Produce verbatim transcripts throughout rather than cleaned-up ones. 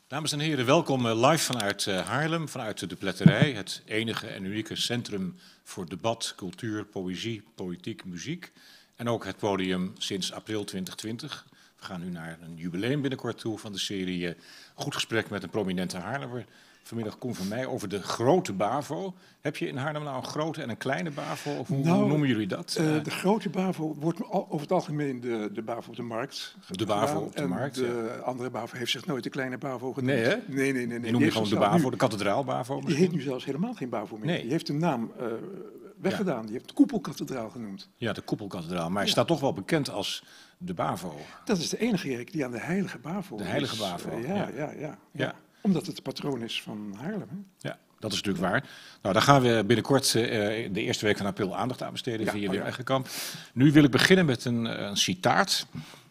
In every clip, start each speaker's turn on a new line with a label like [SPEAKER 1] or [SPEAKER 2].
[SPEAKER 1] Dames en heren, welkom live vanuit Haarlem, vanuit de Pletterij, het enige en unieke centrum voor debat, cultuur, poëzie, politiek, muziek. En ook het podium sinds april twintig twintig. We gaan nu naar een jubileum binnenkort toe van de serie Goed Gesprek met een prominente Haarlemmer. Vanmiddag Koen van Mij over de grote BAVO. Heb je in Haarlem nou een grote en een kleine BAVO? Of hoe
[SPEAKER 2] nou,
[SPEAKER 1] noemen jullie dat?
[SPEAKER 2] Uh, de grote BAVO wordt over het algemeen de, de BAVO op de markt.
[SPEAKER 1] De BAVO op de
[SPEAKER 2] en
[SPEAKER 1] markt,
[SPEAKER 2] de
[SPEAKER 1] ja.
[SPEAKER 2] andere BAVO heeft zich nooit de kleine BAVO genoemd.
[SPEAKER 1] Nee, hè?
[SPEAKER 2] Nee, nee, nee. nee.
[SPEAKER 1] Die noem je gewoon de BAVO, nu, de kathedraal BAVO misschien?
[SPEAKER 2] Die heet nu zelfs helemaal geen BAVO meer.
[SPEAKER 1] Nee.
[SPEAKER 2] Die heeft de naam uh, weggedaan. Ja. Die heeft de Koepelkathedraal genoemd.
[SPEAKER 1] Ja, de Koepelkathedraal. Maar hij
[SPEAKER 2] ja.
[SPEAKER 1] staat toch wel bekend als de BAVO.
[SPEAKER 2] Dat is de enige kerk die aan de heilige BAVO
[SPEAKER 1] De heilige
[SPEAKER 2] is.
[SPEAKER 1] BAVO,
[SPEAKER 2] Uh, ja, ja, ja, ja, ja. Omdat het de patroon is van Haarlem. Hè?
[SPEAKER 1] Ja, dat is natuurlijk waar. Nou, daar gaan we binnenkort uh, de eerste week van april aandacht aan besteden
[SPEAKER 2] ja,
[SPEAKER 1] via
[SPEAKER 2] oh,
[SPEAKER 1] Wim
[SPEAKER 2] ja.
[SPEAKER 1] Eggenkamp. Nu wil ik beginnen met een, een citaat.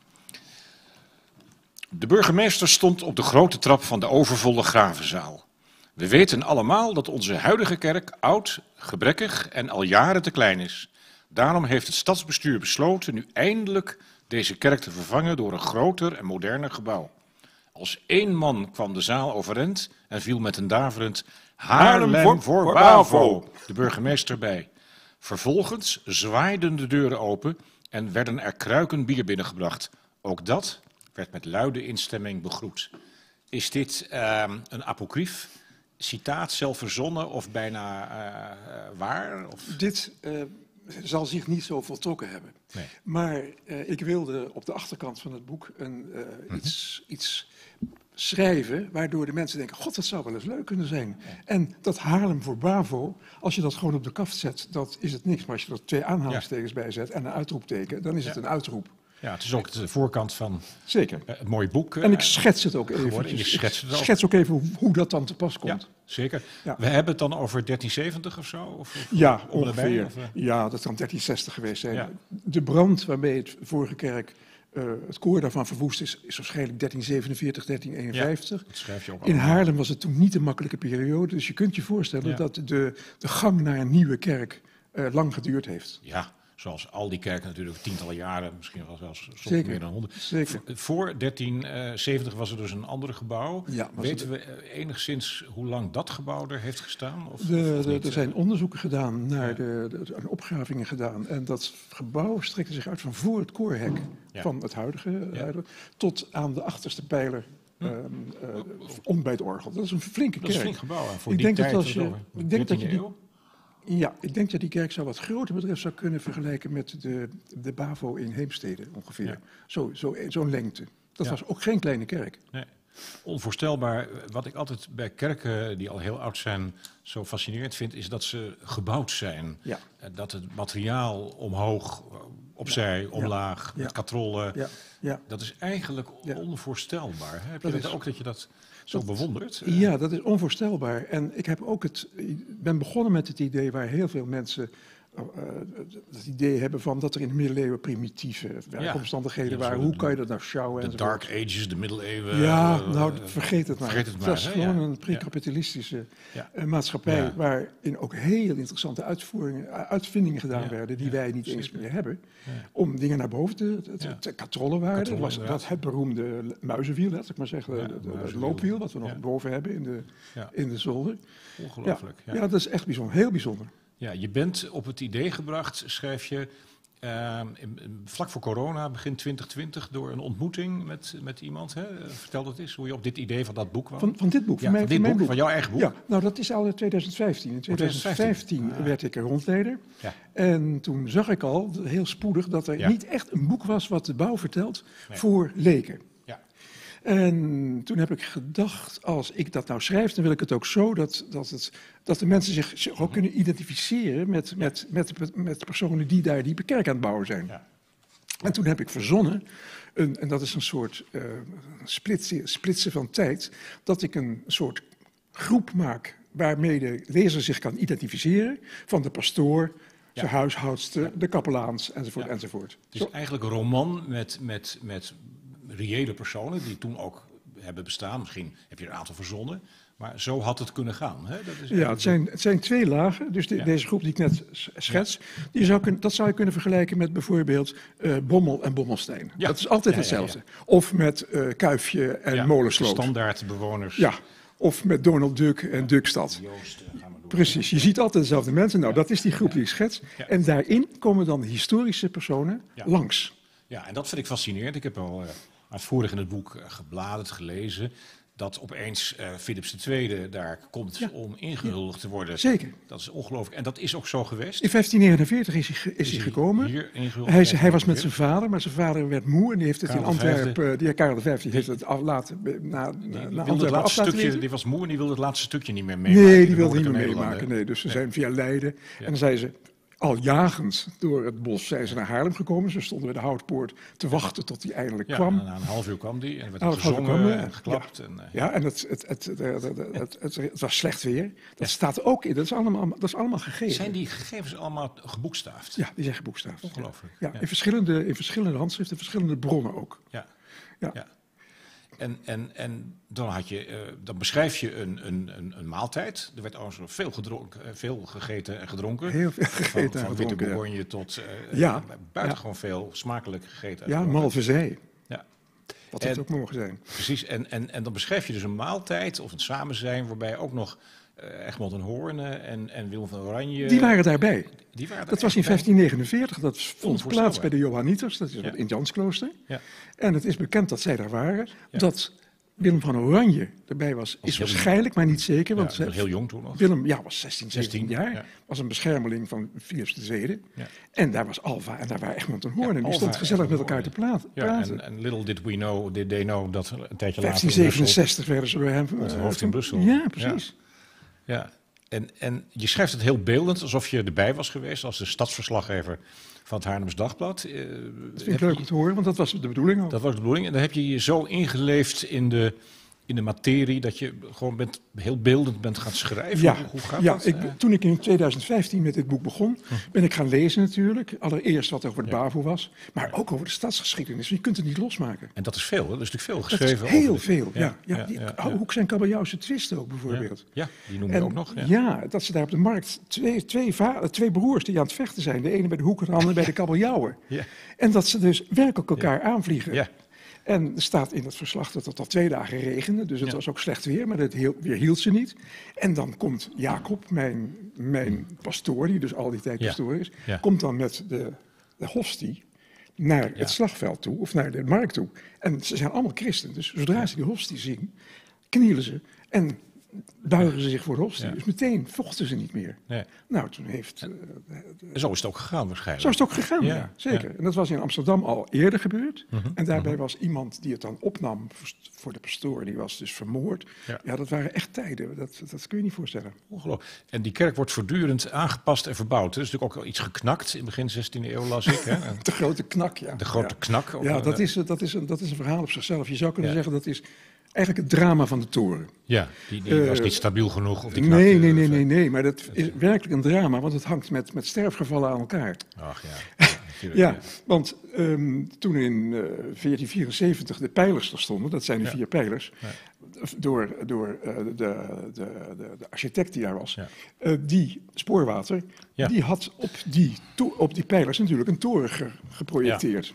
[SPEAKER 1] De burgemeester stond op de grote trap van de overvolle gravenzaal. We weten allemaal dat onze huidige kerk oud, gebrekkig en al jaren te klein is. Daarom heeft het stadsbestuur besloten nu eindelijk deze kerk te vervangen door een groter en moderner gebouw. Als één man kwam de zaal overeind en viel met een daverend Haarlem, Haarlem voor, voor BAVO de burgemeester bij. Vervolgens zwaaiden de deuren open en werden er kruiken bier binnengebracht. Ook dat werd met luide instemming begroet. Is dit uh, een apocrief, citaat, zelf verzonnen of bijna uh, waar? Of?
[SPEAKER 2] Dit uh, zal zich niet zo voltrokken hebben.
[SPEAKER 1] Nee.
[SPEAKER 2] Maar uh, ik wilde op de achterkant van het boek een, uh, mm-hmm. iets... iets schrijven, waardoor de mensen denken, god, dat zou wel eens leuk kunnen zijn. Ja. En dat Haarlem voor BAVO, als je dat gewoon op de kaft zet, dat is het niks. Maar als je er twee aanhalingstekens ja. bij zet en een uitroepteken, dan is ja. het een uitroep.
[SPEAKER 1] Ja, het is ook de voorkant van
[SPEAKER 2] Zeker.
[SPEAKER 1] Uh, het mooie boek. Uh,
[SPEAKER 2] en ik schets het ook even.
[SPEAKER 1] Je schets het ook.
[SPEAKER 2] Ik schets ook even hoe, hoe dat dan te pas komt.
[SPEAKER 1] Ja, zeker. Ja. We hebben het dan over dertien zeventig of zo? Of, of
[SPEAKER 2] ja, ongeveer.
[SPEAKER 1] Of, uh...
[SPEAKER 2] Ja, dat kan dertien zestig geweest zijn.
[SPEAKER 1] Ja.
[SPEAKER 2] De brand waarmee het vorige kerk... Uh, het koor daarvan verwoest is, is waarschijnlijk dertien zevenenveertig, dertien eenenvijftig.
[SPEAKER 1] Ja, dat schrijf je ook
[SPEAKER 2] in Haarlem was het toen niet een makkelijke periode. Dus je kunt je voorstellen ja. dat de, de gang naar een nieuwe kerk uh, lang geduurd heeft.
[SPEAKER 1] Ja, zoals al die kerken natuurlijk tientallen jaren, misschien wel zelfs
[SPEAKER 2] Zeker.
[SPEAKER 1] meer dan honderd.
[SPEAKER 2] Zeker.
[SPEAKER 1] Voor dertien zeventig was er dus een ander gebouw.
[SPEAKER 2] Ja,
[SPEAKER 1] Weten we uh, enigszins hoe lang dat gebouw er heeft gestaan? Of,
[SPEAKER 2] de,
[SPEAKER 1] of
[SPEAKER 2] de, er zijn
[SPEAKER 1] uh,
[SPEAKER 2] onderzoeken gedaan, naar
[SPEAKER 1] ja.
[SPEAKER 2] de, de, de opgravingen gedaan. En dat gebouw strekte zich uit van voor het koorhek ja. van het huidige, ja. huidige tot aan de achterste pijler. Hm. Um, uh, om bij het orgel. Dat is een flinke kerk.
[SPEAKER 1] Dat is een flink gebouw. Voor
[SPEAKER 2] ik
[SPEAKER 1] die
[SPEAKER 2] denk
[SPEAKER 1] tijd
[SPEAKER 2] dat als je, ik denk dat je die,
[SPEAKER 1] eeuw?
[SPEAKER 2] Ja, ik denk dat die kerk zou wat groter betreft zou kunnen vergelijken met de, de BAVO in Heemstede ongeveer. Ja. Zo, zo, zo'n lengte. Dat ja. was ook geen kleine kerk.
[SPEAKER 1] Nee. Onvoorstelbaar. Wat ik altijd bij kerken die al heel oud zijn zo fascinerend vind, is dat ze gebouwd zijn.
[SPEAKER 2] Ja.
[SPEAKER 1] Dat het materiaal omhoog, opzij, ja. omlaag, ja. met katrollen. Ja. Ja. Dat is eigenlijk ja. onvoorstelbaar. Heb je dat, dat is, ook dat je dat zo dat, bewondert?
[SPEAKER 2] Ja, dat is onvoorstelbaar. En ik heb ook het, ik ben begonnen met het idee waar heel veel mensen uh, het idee hebben van dat er in de middeleeuwen primitieve werkomstandigheden ja. waren. Ja, Hoe kan je dat nou sjouwen?
[SPEAKER 1] De Dark Ages, de middeleeuwen.
[SPEAKER 2] Ja, uh, nou vergeet het maar.
[SPEAKER 1] Vergeet het maar.
[SPEAKER 2] Het was
[SPEAKER 1] hè?
[SPEAKER 2] gewoon
[SPEAKER 1] ja.
[SPEAKER 2] een pre-kapitalistische
[SPEAKER 1] ja.
[SPEAKER 2] uh, maatschappij
[SPEAKER 1] ja.
[SPEAKER 2] waarin ook heel interessante uitvoeringen, uitvindingen gedaan
[SPEAKER 1] ja.
[SPEAKER 2] werden die
[SPEAKER 1] ja.
[SPEAKER 2] wij niet
[SPEAKER 1] Zeker.
[SPEAKER 2] eens meer hebben.
[SPEAKER 1] Ja.
[SPEAKER 2] Om dingen naar boven te, te,
[SPEAKER 1] ja.
[SPEAKER 2] te katrollen waren.
[SPEAKER 1] Katrollen,
[SPEAKER 2] was
[SPEAKER 1] ja.
[SPEAKER 2] dat het beroemde muizenwiel, laat ik maar zeggen, ja, het loopwiel, wat we nog ja. boven hebben in de,
[SPEAKER 1] ja.
[SPEAKER 2] in de zolder.
[SPEAKER 1] Ongelooflijk.
[SPEAKER 2] Ja. Ja. ja, dat is echt bijzonder, heel bijzonder.
[SPEAKER 1] Ja, je bent op het idee gebracht, schrijf je, uh, in, in, vlak voor corona, begin twintig twintig, door een ontmoeting met, met iemand. Hè? Vertel dat eens, hoe je op dit idee van dat boek kwam.
[SPEAKER 2] Van, van dit boek?
[SPEAKER 1] Ja,
[SPEAKER 2] van, mij,
[SPEAKER 1] van dit
[SPEAKER 2] van,
[SPEAKER 1] boek,
[SPEAKER 2] boek,
[SPEAKER 1] van jouw eigen boek?
[SPEAKER 2] Ja, nou dat is al in twintig vijftien. In twintig vijftien ah. werd ik er rondleider. Ja. En toen zag ik al, heel spoedig, dat er ja. niet echt een boek was wat de bouw vertelt nee. voor leken. En toen heb ik gedacht, als ik dat nou schrijf, dan wil ik het ook zo dat, dat, het, dat de mensen zich, zich ook kunnen identificeren met, met, met, met de personen die daar die kerk aan het bouwen zijn. Ja. En toen heb ik verzonnen, een, en dat is een soort uh, splitsen, splitsen van tijd, dat ik een soort groep maak waarmee de lezer zich kan identificeren van de pastoor, ja. de huishoudster, ja. de kapelaans enzovoort. Ja. enzovoort.
[SPEAKER 1] Het is zo. Eigenlijk een roman met... met, met reële personen die toen ook hebben bestaan. Misschien heb je er een aantal verzonnen. Maar zo had het kunnen gaan. Hè? Dat is
[SPEAKER 2] ja, het zijn, het zijn twee lagen. Dus de, ja. deze groep die ik net schets, ja. die zou kun, dat zou je kunnen vergelijken met bijvoorbeeld uh, Bommel en Bommelstein. Ja. Dat is altijd ja, hetzelfde. Ja, ja, ja. Of met uh, Kuifje en ja, Molensloot.
[SPEAKER 1] Standaardbewoners.
[SPEAKER 2] Ja, of met Donald Duck en ja. Duckstad. Joost, uh, Precies, je ziet altijd dezelfde mensen. Nou, ja. dat is die groep ja. die ik schets. Ja. En daarin komen dan historische personen ja. langs.
[SPEAKER 1] Ja, en dat vind ik fascinerend. Ik heb al uh, uitvoerig in het boek uh, gebladerd, gelezen, dat opeens uh, Philips de Tweede daar komt ja. om ingehuldigd te worden.
[SPEAKER 2] Zeker.
[SPEAKER 1] Dat is ongelooflijk. En dat is ook zo geweest.
[SPEAKER 2] In vijftien negenenveertig is hij, is is hij gekomen.
[SPEAKER 1] Hier
[SPEAKER 2] hij, is, hij was met zijn vader, maar zijn vader werd moe en die heeft het Karel in Antwerpen. Die Karel de Vijfde heeft het af, laten na,
[SPEAKER 1] die,
[SPEAKER 2] na,
[SPEAKER 1] die
[SPEAKER 2] na
[SPEAKER 1] wilde het laatste stukje. Die was moe en die wilde het laatste stukje niet meer meemaken.
[SPEAKER 2] Nee, die wilde niet meer meemaken. Nee, dus ze zijn via Leiden ja. en dan zei ze. Al jagend door het bos zijn ze naar Haarlem gekomen. Ze stonden bij de Houtpoort te wachten tot hij eindelijk
[SPEAKER 1] ja,
[SPEAKER 2] kwam.
[SPEAKER 1] En na een half uur kwam die en werd gezongen en geklapt.
[SPEAKER 2] Ja,
[SPEAKER 1] en, uh,
[SPEAKER 2] ja, en het, het, het, het, het, het, het, het was slecht weer. Dat ja. staat ook in. Dat is, allemaal, dat is allemaal gegeven.
[SPEAKER 1] Zijn die gegevens allemaal geboekstaafd?
[SPEAKER 2] Ja, die zijn geboekstaafd.
[SPEAKER 1] Ongelooflijk.
[SPEAKER 2] Ja, ja. In, verschillende, in verschillende handschriften, verschillende bronnen ook.
[SPEAKER 1] Ja. ja. ja. En, en, en dan, had je, uh, dan beschrijf je een, een, een, een maaltijd. Er werd overigens veel, gedronken, veel gegeten en gedronken.
[SPEAKER 2] Heel veel gegeten
[SPEAKER 1] van,
[SPEAKER 2] en
[SPEAKER 1] van
[SPEAKER 2] gedronken,
[SPEAKER 1] witte bourgogne
[SPEAKER 2] ja.
[SPEAKER 1] tot uh,
[SPEAKER 2] ja.
[SPEAKER 1] buitengewoon
[SPEAKER 2] ja.
[SPEAKER 1] veel smakelijk gegeten.
[SPEAKER 2] Ja, malvezij.
[SPEAKER 1] Ja.
[SPEAKER 2] Wat het ook mogen zijn.
[SPEAKER 1] Precies, en, en, en dan beschrijf je dus een maaltijd of een samenzijn waarbij ook nog uh, Egmond en Hoorne en, en Willem van Oranje...
[SPEAKER 2] Die waren daarbij.
[SPEAKER 1] Die waren
[SPEAKER 2] dat was in vijftien negenenveertig, dat vond plaats bij de Johanniters, dat is ja. in het Jansklooster.
[SPEAKER 1] Ja.
[SPEAKER 2] En het is bekend dat zij daar waren, ja. dat... Willem van Oranje erbij was, is waarschijnlijk, maar niet zeker. Want
[SPEAKER 1] ja, heel jong toen nog.
[SPEAKER 2] Willem ja, was zestien, zestien jaar, ja. was een beschermeling van Philips de Tweede. Ja. En daar was Alva en daar waren Egmond en Hoorn. Ja, en die stond gezellig met elkaar te praten.
[SPEAKER 1] Ja, en, en little did we know, did they know, dat een tijdje
[SPEAKER 2] vijftien zevenenzestig werden ze bij hem.
[SPEAKER 1] Het uh, hoofd in Brussel.
[SPEAKER 2] Ja, precies.
[SPEAKER 1] Ja, ja. En, en je schrijft het heel beeldend, alsof je erbij was geweest als de stadsverslaggever van het Haarlems Dagblad. Uh,
[SPEAKER 2] dat vind ik leuk om te horen, want dat was de bedoeling ook.
[SPEAKER 1] Dat was de bedoeling. En dan heb je je zo ingeleefd in de, in de materie dat je gewoon bent, heel beeldend bent gaan schrijven.
[SPEAKER 2] Ja,
[SPEAKER 1] hoe, hoe gaat
[SPEAKER 2] ja
[SPEAKER 1] dat?
[SPEAKER 2] Ik, toen ik in tweeduizend vijftien met dit boek begon, ben ik gaan lezen natuurlijk. Allereerst wat over de ja. BAVO was, maar ook over de stadsgeschiedenis. Je kunt het niet losmaken.
[SPEAKER 1] En dat is veel, hè? Dat is natuurlijk veel geschreven.
[SPEAKER 2] Dat is heel
[SPEAKER 1] over
[SPEAKER 2] veel,
[SPEAKER 1] de...
[SPEAKER 2] ja. ja, ja, ja, ja, ja. Hoek zijn kabeljauwse twisten ook bijvoorbeeld.
[SPEAKER 1] Ja, ja die noem je ook nog.
[SPEAKER 2] Ja. ja, dat ze daar op de markt twee, twee, twee broers die aan het vechten zijn. De ene bij de Hoek en de andere bij de kabeljauwen. Ja. En dat ze dus werkelijk elkaar ja. aanvliegen. Ja. En er staat in het verslag dat het al twee dagen regende, dus het ja. was ook slecht weer, maar het heel, weer hield ze niet. En dan komt Jacob, mijn, mijn pastoor, die dus al die tijd pastoor is, ja. Ja. komt dan met de, de hostie naar ja. het slagveld toe, of naar de markt toe. En ze zijn allemaal christen, dus zodra ja. ze die hostie zien, knielen ze en buigen ze zich voor de hostie. Ja. Dus meteen vochten ze niet meer. Nee. Nou, toen heeft... Uh,
[SPEAKER 1] de, zo is het ook gegaan waarschijnlijk.
[SPEAKER 2] Zo is het ook gegaan, ja, ja zeker. Ja. En dat was in Amsterdam al eerder gebeurd. Mm-hmm. En daarbij mm-hmm. was iemand die het dan opnam voor de pastoor, die was dus vermoord. Ja, ja dat waren echt tijden. Dat, dat kun je niet voorstellen.
[SPEAKER 1] Ongelooflijk. En die kerk wordt voortdurend aangepast en verbouwd. Er is natuurlijk ook al iets geknakt in begin zestiende eeuw, las ik. Hè?
[SPEAKER 2] De grote knak, ja.
[SPEAKER 1] De grote
[SPEAKER 2] ja.
[SPEAKER 1] knak. Ook,
[SPEAKER 2] ja, dat is, dat, is een, dat is een verhaal op zichzelf. Je zou kunnen ja. zeggen, dat is... eigenlijk het drama van de toren.
[SPEAKER 1] Ja, die, die uh, was niet stabiel genoeg. Of die
[SPEAKER 2] knakte, nee, nee, nee, nee, nee, maar dat is werkelijk een drama, want het hangt met, met sterfgevallen aan elkaar.
[SPEAKER 1] Ach ja. Ja,
[SPEAKER 2] ja, ja. Want um, toen in uh, veertien vierenzeventig de pijlers er stonden, dat zijn de ja. vier pijlers, ja. door, door uh, de, de, de, de architect die daar was, ja. uh, die Spoorwater, ja. die had op die, to- op die pijlers natuurlijk een toren ge- geprojecteerd. Ja.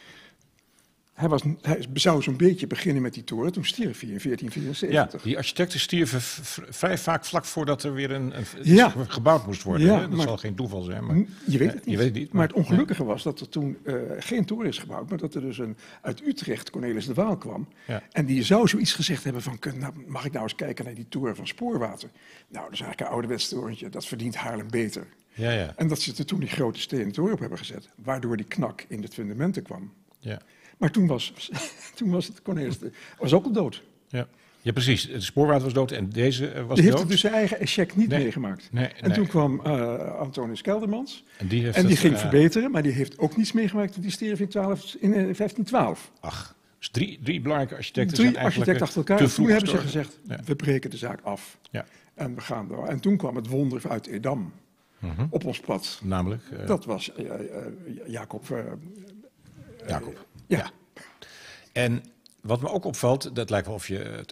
[SPEAKER 2] Hij, was, hij zou zo'n beetje beginnen met die toren, toen stierf hij in veertien vierenzeventig.
[SPEAKER 1] Ja, die architecten stierven v- v- vrij vaak vlak voordat er weer een, een ja. gebouwd moest worden. Ja, hè? Dat maar, zal geen toeval zijn. Maar,
[SPEAKER 2] je weet het niet.
[SPEAKER 1] Je weet het niet
[SPEAKER 2] maar, maar het ongelukkige was dat er toen uh, geen toren is gebouwd, maar dat er dus een, uit Utrecht Cornelis de Waal kwam. Ja. En die zou zoiets gezegd hebben van, nou, mag ik nou eens kijken naar die toren van Spoorwater? Nou, dat is eigenlijk een ouderwets torentje, dat verdient Haarlem beter.
[SPEAKER 1] Ja, ja.
[SPEAKER 2] En dat ze er toen die grote stenen toren op hebben gezet, waardoor die knak in het fundamenten kwam.
[SPEAKER 1] Ja.
[SPEAKER 2] Maar toen was, toen was het Cornelis de, was ook al dood.
[SPEAKER 1] Ja. Ja, precies. De Spoorwater was dood en deze uh, was dood.
[SPEAKER 2] Die heeft het dus zijn eigen échec niet nee. meegemaakt.
[SPEAKER 1] Nee,
[SPEAKER 2] en
[SPEAKER 1] nee.
[SPEAKER 2] toen kwam uh, Antonius Keldermans.
[SPEAKER 1] En die, heeft
[SPEAKER 2] en die
[SPEAKER 1] het,
[SPEAKER 2] ging
[SPEAKER 1] uh,
[SPEAKER 2] verbeteren, maar die heeft ook niets meegemaakt. Die stierf in, twaalf, in uh, vijftien twaalf.
[SPEAKER 1] Ach, dus drie, drie belangrijke architecten
[SPEAKER 2] drie
[SPEAKER 1] zijn
[SPEAKER 2] architecten achter elkaar.
[SPEAKER 1] En
[SPEAKER 2] toen hebben ze gezegd,
[SPEAKER 1] ja.
[SPEAKER 2] we breken de zaak af.
[SPEAKER 1] Ja.
[SPEAKER 2] En we gaan door. En toen kwam het wonder uit Edam uh-huh. op ons pad.
[SPEAKER 1] Namelijk? Uh,
[SPEAKER 2] Dat was uh, uh, Jacob. Uh,
[SPEAKER 1] Jacob.
[SPEAKER 2] Ja.
[SPEAKER 1] ja. En wat me ook opvalt, dat lijkt wel of je het, het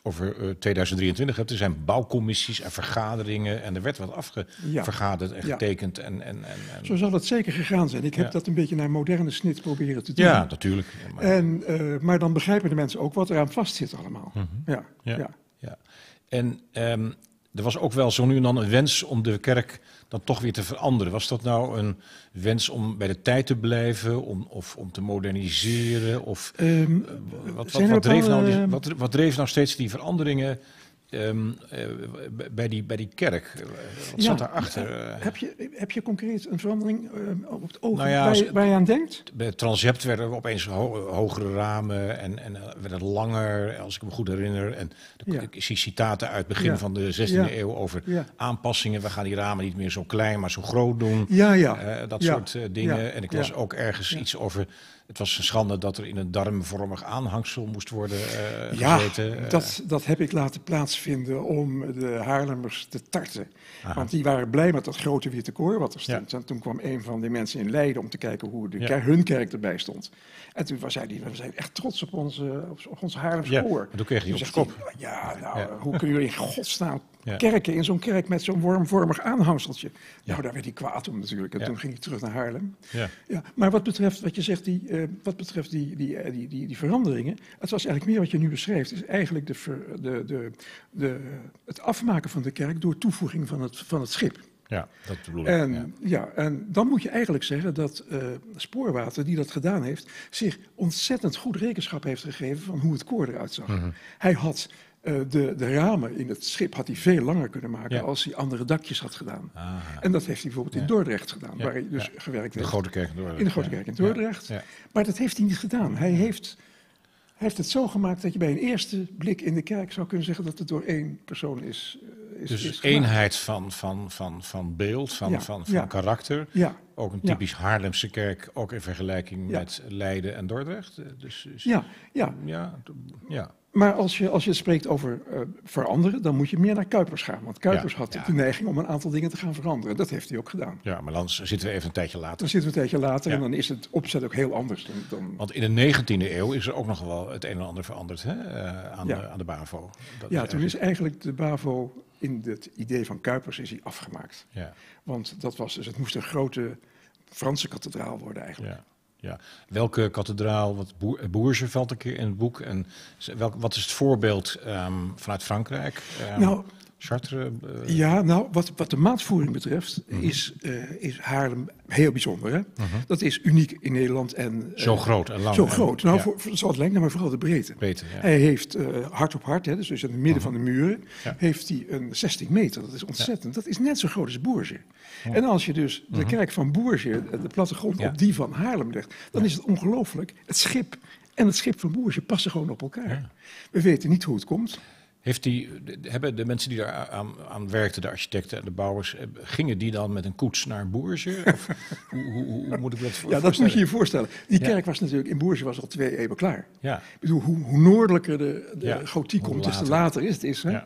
[SPEAKER 1] over uh, tweeduizend drieëntwintig hebt. Er zijn bouwcommissies en vergaderingen en er werd wat afgevergaderd ja. en getekend. Ja. En, en, en, en...
[SPEAKER 2] Zo zal het zeker gegaan zijn. Ik heb ja. dat een beetje naar moderne snit proberen te doen.
[SPEAKER 1] Ja, natuurlijk. Ja, maar...
[SPEAKER 2] En, uh, maar dan begrijpen de mensen ook wat er aan vast zit allemaal.
[SPEAKER 1] Mm-hmm.
[SPEAKER 2] ja.
[SPEAKER 1] Ja.
[SPEAKER 2] Ja.
[SPEAKER 1] Ja. En um, er was ook wel zo nu en dan een wens om de kerk dan toch weer te veranderen. Was dat nou een wens om bij de tijd te blijven, om, of om te moderniseren? Of, um, uh, wat, wat, wat, dreef nou die, wat, wat dreef nou steeds die veranderingen um, uh, bij, die, bij die kerk? Wat
[SPEAKER 2] ja,
[SPEAKER 1] zat daarachter?
[SPEAKER 2] Uh, heb, je, heb je concreet een verandering uh, op het oog
[SPEAKER 1] nou ja,
[SPEAKER 2] waar, je, waar je aan denkt?
[SPEAKER 1] Bij het transept werden er opeens ho hogere ramen en, en uh, werden langer, als ik me goed herinner. En de, ja. ik zie citaten uit het begin ja. van de zestiende ja. eeuw over ja. aanpassingen. We gaan die ramen niet meer zo klein, maar zo groot doen.
[SPEAKER 2] Ja, ja.
[SPEAKER 1] Uh, dat
[SPEAKER 2] ja.
[SPEAKER 1] soort uh, dingen. Ja. En ik las
[SPEAKER 2] ja.
[SPEAKER 1] ook ergens ja. iets over... Het was een schande dat er in een darmvormig aanhangsel moest worden uh,
[SPEAKER 2] ja,
[SPEAKER 1] gezeten. Ja,
[SPEAKER 2] dat, dat heb ik laten plaatsvinden om de Haarlemmers te tarten. Aha. Want die waren blij met dat grote witte koor wat er stond. Ja. En toen kwam een van die mensen in Leiden om te kijken hoe de ja. kerk, hun kerk erbij stond. En toen zei hij, we zijn echt trots op onze, op onze Haarlemse
[SPEAKER 1] ja.
[SPEAKER 2] koor.
[SPEAKER 1] En toen kreeg hij op zijn kop.
[SPEAKER 2] Ja, nou, ja. hoe kunnen jullie in godsnaam ja. kerken in zo'n kerk met zo'n wormvormig aanhangseltje? Ja. Nou, daar werd hij kwaad om natuurlijk. En ja. toen ging hij terug naar Haarlem. Ja. Ja. Maar wat betreft wat je zegt, die, uh, wat betreft die, die, die, die, die veranderingen, het was eigenlijk meer wat je nu beschrijft, is eigenlijk de, ver, de, de, de, het afmaken van de kerk door toevoeging van het, van het schip.
[SPEAKER 1] Ja, dat bedoel ik.
[SPEAKER 2] En,
[SPEAKER 1] ja.
[SPEAKER 2] ja, en dan moet je eigenlijk zeggen dat uh, Spoorwater, die dat gedaan heeft, zich ontzettend goed rekenschap heeft gegeven van hoe het koor eruit zag. Mm-hmm. Hij had uh, de, de ramen in het schip had hij veel langer kunnen maken ja. als hij andere dakjes had gedaan. Ah, en dat heeft hij bijvoorbeeld ja. in Dordrecht gedaan, ja. waar hij dus ja. gewerkt heeft.
[SPEAKER 1] De Grote Kerk in Dordrecht.
[SPEAKER 2] In de Grote Kerk in Dordrecht. Ja. Ja. Maar dat heeft hij niet gedaan. Hij heeft... Hij heeft het zo gemaakt dat je bij een eerste blik in de kerk zou kunnen zeggen dat het door één persoon is. is
[SPEAKER 1] dus
[SPEAKER 2] is
[SPEAKER 1] eenheid van, van, van, van beeld, van, ja, van, van ja. karakter. Ja. Ook een typisch ja. Haarlemse kerk, ook in vergelijking ja. met Leiden en Dordrecht. Dus, dus,
[SPEAKER 2] ja, ja.
[SPEAKER 1] ja, ja.
[SPEAKER 2] Maar als je, als je spreekt over uh, veranderen, dan moet je meer naar Cuypers gaan. Want Cuypers ja, had ja. de neiging om een aantal dingen te gaan veranderen. Dat heeft hij ook gedaan.
[SPEAKER 1] Ja, maar dan zitten we even een tijdje later.
[SPEAKER 2] Dan zitten we een tijdje later ja. en dan is het opzet ook heel anders. Dan, dan...
[SPEAKER 1] Want in de negentiende eeuw is er ook nog wel het een en ander veranderd hè? Uh, aan, ja. de, aan de BAVO.
[SPEAKER 2] Dat ja, is toen is eigenlijk de BAVO in het idee van Cuypers is hij afgemaakt. Ja. Want dat was dus, het moest een grote Franse kathedraal worden eigenlijk. Ja.
[SPEAKER 1] Ja. Welke kathedraal, wat Bourges valt een keer in het boek. En welk, wat is het voorbeeld um, vanuit Frankrijk? Um, nou, Chartres? Uh...
[SPEAKER 2] Ja, nou, wat, wat de maatvoering betreft mm-hmm. is, uh, is Haarlem heel bijzonder. Hè? Mm-hmm. Dat is uniek in Nederland. En, uh,
[SPEAKER 1] zo groot en lang.
[SPEAKER 2] Zo groot. Nou, ja. voor, voor, zoals lengte, maar vooral de breedte. breedte ja. Hij heeft uh, hart op hart, hè, dus in het midden mm-hmm. van de muren, ja. heeft hij een zestien meter. Dat is ontzettend. Ja. Dat is net zo groot als Bourges. Ja. En als je dus de mm-hmm. kerk van Bourges, de plattegrond, ja. op die van Haarlem legt, dan ja. is het ongelooflijk. Het schip en het schip van Bourges passen gewoon op elkaar. Ja. We weten niet hoe het komt.
[SPEAKER 1] Heeft die, hebben de mensen die daar aan, aan werkten, de architecten en de bouwers, gingen die dan met een koets naar Bourges? Of hoe, hoe, hoe moet ik dat voorstellen?
[SPEAKER 2] Ja, dat moet je je voorstellen. Die ja. kerk was natuurlijk, in Bourges was al twee eeuwen klaar.
[SPEAKER 1] Ja.
[SPEAKER 2] Ik bedoel, hoe, hoe noordelijker de, de ja. gotiek komt, des te later is het is. Hè?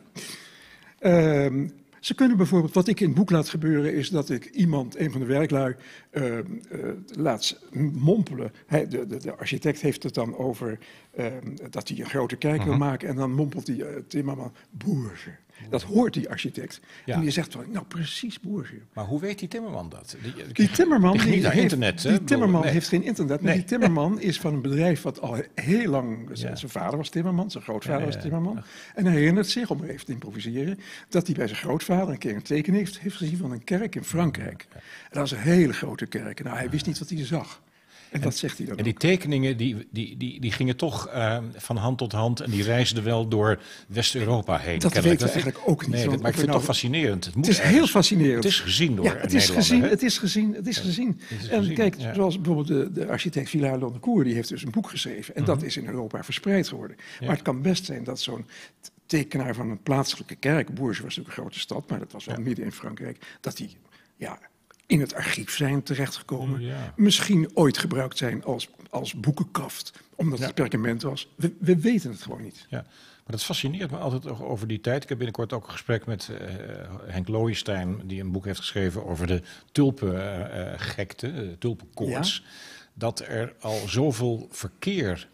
[SPEAKER 2] Ja. Um, Ze kunnen bijvoorbeeld, wat ik in het boek laat gebeuren, is dat ik iemand, een van de werklui, uh, uh, laat mompelen. Hij, de, de, de architect heeft het dan over uh, dat hij een grote kerk uh-huh. wil maken en dan mompelt die uh, timmerman Bourges. Dat hoort die architect. Ja. En die zegt van, nou precies Bourges.
[SPEAKER 1] Maar hoe weet die timmerman dat? Die, die,
[SPEAKER 2] die timmerman, die,
[SPEAKER 1] die, heeft,
[SPEAKER 2] internet, die timmerman
[SPEAKER 1] nee.
[SPEAKER 2] heeft geen internet. Maar nee. die timmerman is van een bedrijf wat al heel lang... Ja. Zijn vader was timmerman, zijn grootvader ja, ja, ja. was timmerman. Ja. En hij herinnert zich, om even te improviseren, dat hij bij zijn grootvader een keer een tekening heeft, heeft gezien van een kerk in Frankrijk. Ja. En dat was een hele grote kerk. Nou, hij wist niet wat hij zag. En dat zegt hij dan
[SPEAKER 1] En die
[SPEAKER 2] ook.
[SPEAKER 1] tekeningen die, die, die, die gingen toch uh, van hand tot hand en die reisden wel door West-Europa heen.
[SPEAKER 2] Dat weten we dat eigenlijk ook niet.
[SPEAKER 1] Nee, dat, maar ik vind het nou, toch fascinerend. Het, moet
[SPEAKER 2] het is
[SPEAKER 1] ergens,
[SPEAKER 2] heel fascinerend.
[SPEAKER 1] Het is gezien door
[SPEAKER 2] ja, het is gezien, het is gezien, het is
[SPEAKER 1] ja,
[SPEAKER 2] gezien.
[SPEAKER 1] Het is
[SPEAKER 2] en
[SPEAKER 1] gezien,
[SPEAKER 2] kijk,
[SPEAKER 1] ja.
[SPEAKER 2] zoals bijvoorbeeld de, de architect Villard Lonnecourt, die heeft dus een boek geschreven. En mm-hmm. dat is in Europa verspreid geworden. Ja. Maar het kan best zijn dat zo'n tekenaar van een plaatselijke kerk, Bourges was natuurlijk een grote stad, maar dat was wel ja. midden in Frankrijk, dat die... ja. in het archief zijn terechtgekomen. Ja. Misschien ooit gebruikt zijn als, als boekenkaft, omdat ja. het perkament was. We, we weten het gewoon niet.
[SPEAKER 1] Ja. Maar dat fascineert me altijd over die tijd. Ik heb binnenkort ook een gesprek met uh, Henk Looijenstein, die een boek heeft geschreven over de tulpengekte, uh, uh, tulpenkoorts. Ja? Dat er al zoveel verkeer